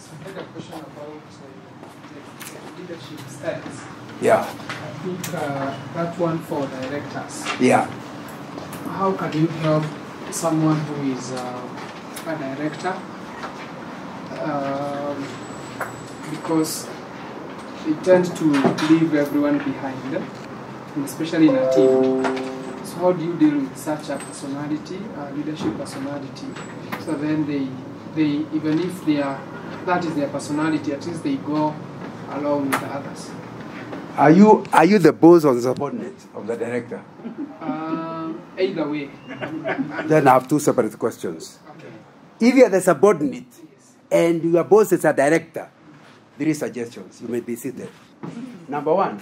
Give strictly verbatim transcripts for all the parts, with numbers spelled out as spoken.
I had a question about uh, leadership styles. Yeah. I think uh, that one for directors. Yeah. How can you help someone who is uh, a director? Um, because they tend to leave everyone behind, and especially in a team. So how do you deal with such a personality, a leadership personality? So then they, they even if they are, that is their personality, at least they go along with the others. Are you are you the boss or the subordinate of the director? Uh, either way. Then I have two separate questions. Okay. If you are the subordinate and your boss is a director, three suggestions. You may be seated. Number one,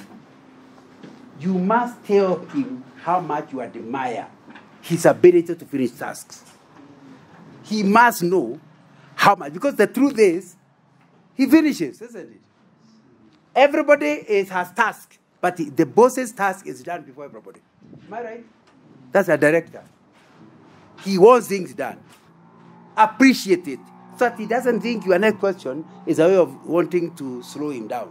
you must tell him how much you admire his ability to finish tasks. He must know how much, because the truth is, he finishes, isn't it? Everybody is, has task, but the, the boss's task is done before everybody. Am I right? That's a director. He wants things done. Appreciate it, so that he doesn't think your next question is a way of wanting to slow him down.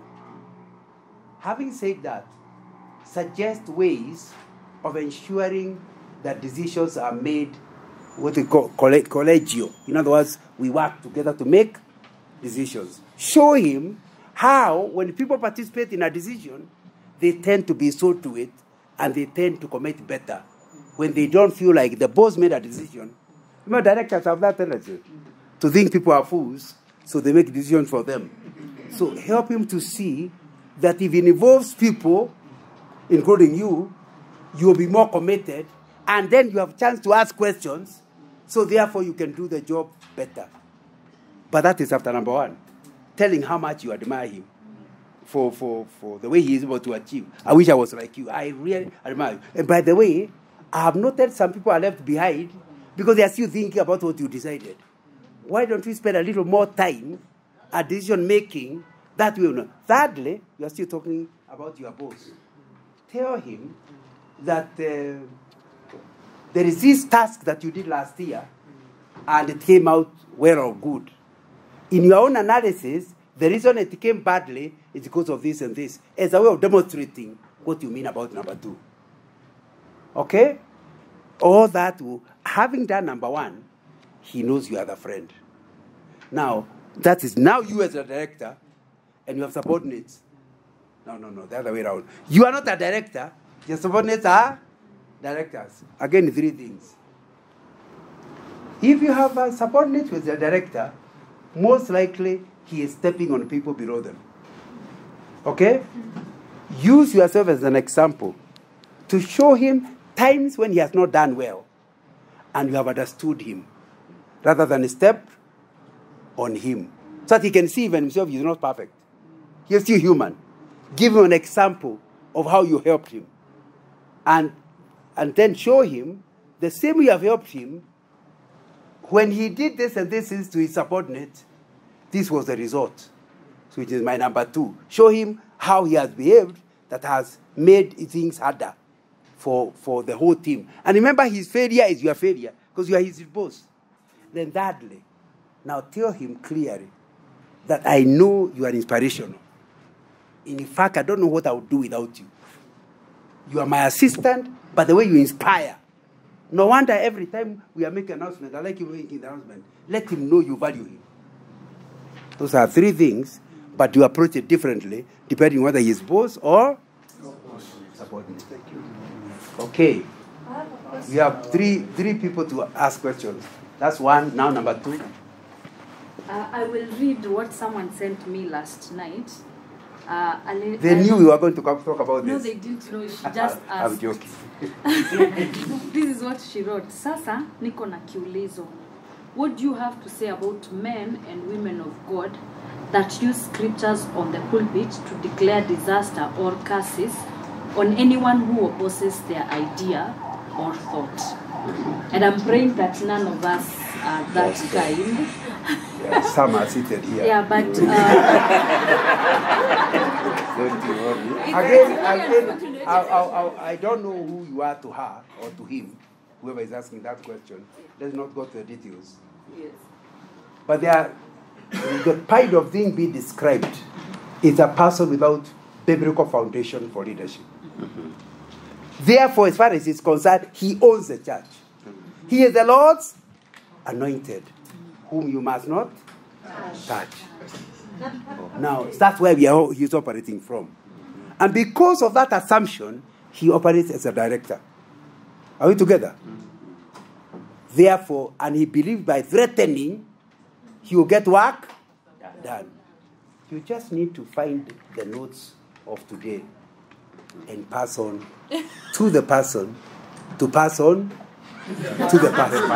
Having said that, suggest ways of ensuring that decisions are made what we call collegial. In other words, we work together to make decisions. Show him how, when people participate in a decision, they tend to be sold to it and they tend to commit better when they don't feel like the boss made a decision. You know, directors have that tendency to think people are fools, so they make decisions for them. So help him to see that if it involves people, including you, you will be more committed, and then you have a chance to ask questions, so therefore you can do the job better. But that is after number one, telling how much you admire him for, for, for the way he is able to achieve. I wish I was like you. I really admire you. And by the way, I have noted some people are left behind because they are still thinking about what you decided. Why don't we spend a little more time at decision making that way? Know. Thirdly, you are still talking about your boss. Tell him that uh, there is this task that you did last year and it came out well or good. In your own analysis, the reason it came badly is because of this and this, as a way of demonstrating what you mean about number two. Okay? All that, will, having done number one, he knows you are the friend. Now, that is now you as a director, and you have subordinates. No, no, no, the other way around. You are not a director, your subordinates are directors. Again, three things. If you have a subordinate with a director, most likely he is stepping on people below them. Okay? Use yourself as an example to show him times when he has not done well and you have understood him, rather than step on him, so that he can see even himself he is not perfect. He is still human. Give him an example of how you helped him. And, and then show him the same way you have helped him. When he did this and this is to his subordinate, this was the result. So which is my number two. Show him how he has behaved that has made things harder for, for the whole team. And remember, his failure is your failure, because you are his boss. Then thirdly, now tell him clearly that I know you are inspirational. In fact, I don't know what I would do without you. You are my assistant, but the way you inspire. No wonder every time we are making an announcement, I like you making the announcement, let him know you value him. Those are three things, but you approach it differently, depending on whether he is boss or subordinate. Okay. We have three, three people to ask questions. That's one. Now number two. Uh, I will read what someone sent me last night. Uh, and they knew we were going to talk about this. No, they didn't know. She just asked. I'm joking. This is what she wrote. Sasa, niko na kiulizo. What do you have to say about men and women of God that use scriptures on the pulpit to declare disaster or curses on anyone who opposes their idea or thought? And I'm praying that none of us are that kind. Yeah, some are seated here. Yeah, but... Uh, don't you worry. Again, again I, I, I, I don't know who you are to her or to him, whoever is asking that question. Let's not go to the details. Yes. But there are the kind of thing being described is a person without biblical foundation for leadership. Mm-hmm. Therefore, as far as he's concerned, he owns the church. He is the Lord's anointed, whom you must not touch. Now, that's where we are, he's operating from. And because of that assumption, he operates as a director. Are we together? Therefore, and he believed by threatening, he will get work done. You just need to find the notes of today and pass on to the person, to pass on to the person.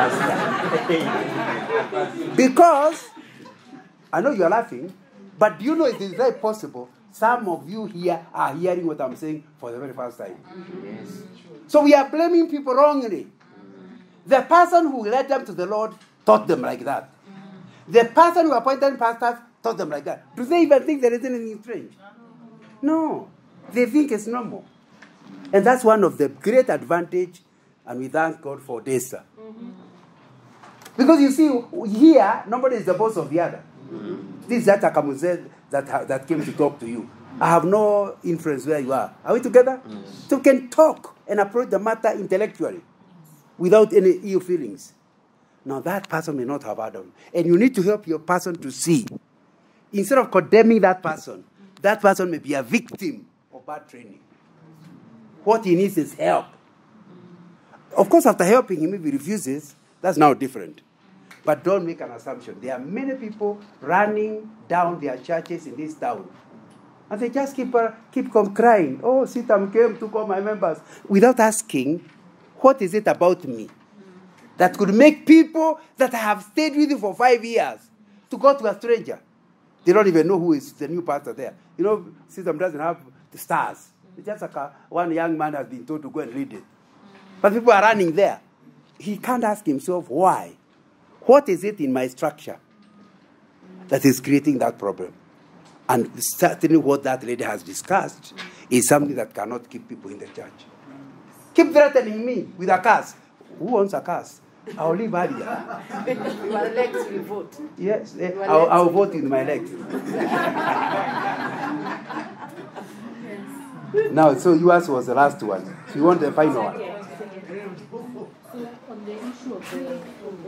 Because, I know you're laughing, but do you know it is very possible some of you here are hearing what I'm saying for the very first time. Yes. So we are blaming people wrongly. The person who led them to the Lord taught them like that. The person who appointed pastors taught them like that. Do they even think there is anything strange? No. They think it's normal. And that's one of the great advantage, and we thank God for DESA. Mm-hmm. Because you see, here, nobody is the boss of the other. Mm-hmm. This is that Akamuze that, that came to talk to you. I have no influence where you are. Are we together? Yes. So we can talk and approach the matter intellectually without any ill feelings. Now that person may not have Adam. And you need to help your person to see. Instead of condemning that person, that person may be a victim of bad training. What he needs is help. Of course, after helping him, if he refuses, that's now different. But don't make an assumption. There are many people running down their churches in this town. And they just keep, uh, keep on crying. Oh, Sitam came to call my members. Without asking, what is it about me that could make people that have stayed with you for five years to go to a stranger? They don't even know who is the new pastor there. You know, Sitam doesn't have the stars. It's just like a, one young man has been told to go and read it. But people are running there. He can't ask himself why. What is it in my structure that is creating that problem? And certainly what that lady has discussed is something that cannot keep people in the church. Keep threatening me with a curse. Who wants a curse? I'll leave earlier. Your legs will vote. Yes, I'll, I'll vote with my legs. Now, so yours was the last one. So you want the final one? So on the issue of the, of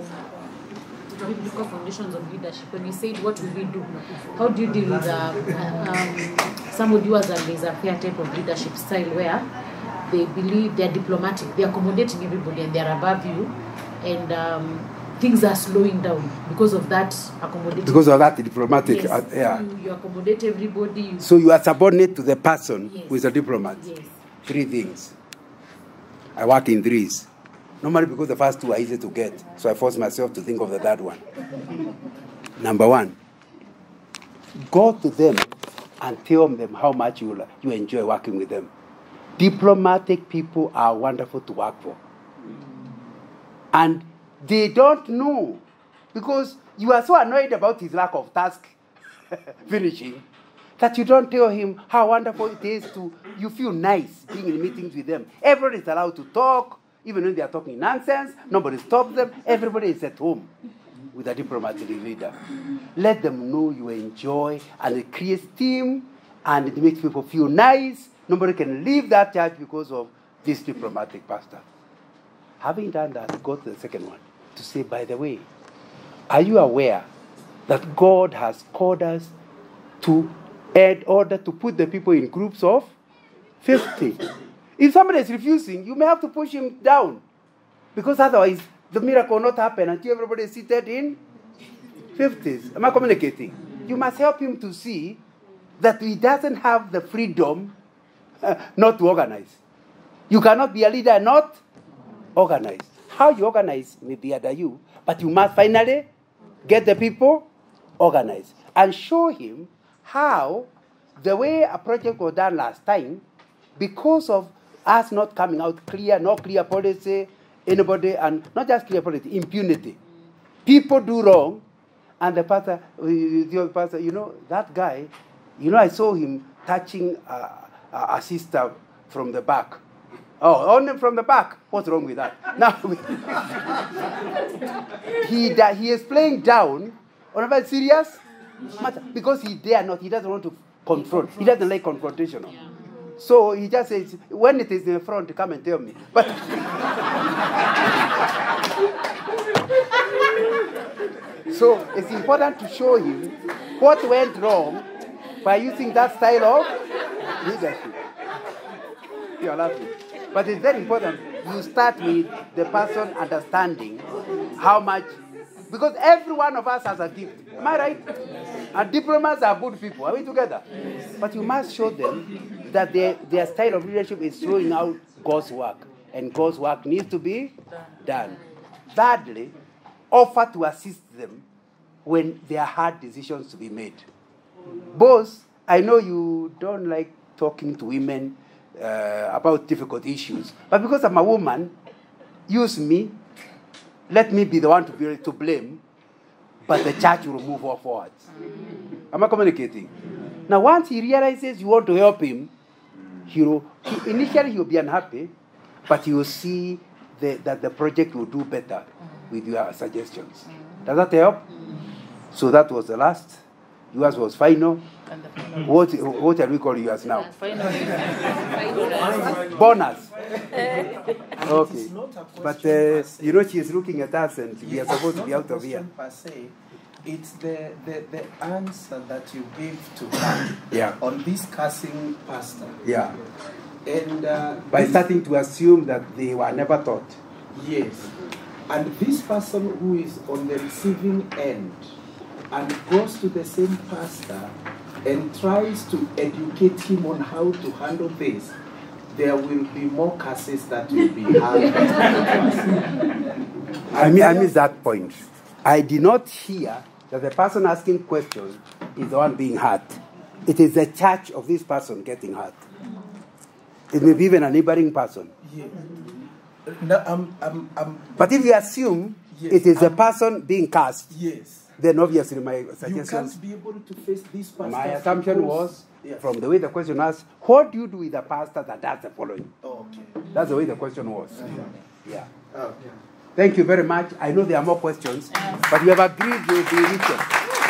the biblical foundations of leadership, when you said what will we do, how do you deal with uh, um, somebody who has a laissez-faire type of leadership style where they believe they're diplomatic, they're accommodating everybody and they're above you, and um, things are slowing down because of that accommodating. Because of that diplomatic, yes. uh, yeah. You, you accommodate everybody. You so you are subordinate to the person yes. who is a diplomat. Yes. Three things. I work in threes. Normally because the first two are easy to get, so I force myself to think of the third one. Number one, go to them and tell them how much you, you enjoy working with them. Diplomatic people are wonderful to work for. And they don't know, because you are so annoyed about his lack of task finishing, that you don't tell him how wonderful it is to, you feel nice being in meetings with them. Everybody is allowed to talk, even when they are talking nonsense. Nobody stops them. Everybody is at home with a diplomatic leader. Let them know you enjoy, and it creates team, and it makes people feel nice. Nobody can leave that church because of this diplomatic pastor. Having done that, go to the second one, to say, by the way, are you aware that God has called us to, in order to put the people in groups of fifty? If somebody is refusing, you may have to push him down, because otherwise the miracle will not happen until everybody is seated in fifties. Am I communicating? You must help him to see that he doesn't have the freedom uh, not to organize. You cannot be a leader and not organize. How you organize may be under you, but you must finally get the people organized and show him how the way a project was done last time, because of us not coming out clear, no clear policy, anybody, and not just clear policy, impunity. People do wrong, and the pastor, the pastor, you know, that guy, you know, I saw him touching a, a sister from the back. Oh, only from the back. What's wrong with that? Now, he, he is playing down Whenever it's serious matter, because he dare not, he doesn't want to confront. He doesn't like confrontation. So he just says, when it is in front, come and tell me. But so it's important to show him what went wrong by using that style of leadership. You are laughing. But it's very important you start with the person understanding how much, because every one of us has a gift. Am I right? And diplomats are good people. Are we together? But you must show them that their, their style of leadership is throwing out God's work. And God's work needs to be done. Thirdly, offer to assist them when there are hard decisions to be made. Boss, I know you don't like talking to women uh, about difficult issues, but because I'm a woman, use me, let me be the one to be to blame, but the church will move forward. Am I communicating? Now, once he realizes you want to help him, he will, he, initially he will be unhappy, but he will see the, that the project will do better with your suggestions. Does that help? So that was the last. Yours was final. And the final. What, what are we calling yours now? Final. Bonus. And Okay. it is not a question But, per uh, se. you know, she is looking at us and we are Yes, supposed to it's be not out a of here. question per se. It's the, the, the answer that you gave to her Yeah. on this cursing pastor. Yeah. And uh, By this- starting to assume that they were never taught. Yes. And this person who is on the receiving end and goes to the same pastor and tries to educate him on how to handle this, there will be more curses that will be heard. I mean, I miss that point. I did not hear that the person asking questions is the one being hurt. It is the church of this person getting hurt. It may be even a neighboring person. Yeah. No, I'm, I'm, I'm, But if you assume Yes, it is the I'm- person being cast, yes. then obviously my You suggestions, can't be able to face this pastor. my assumption was, Yes. from the way the question was, what do you do with a pastor that does the following? Oh, okay. That's the way the question was. Yeah. Oh. Thank you very much. I know there are more questions, but we have agreed you'll be richer.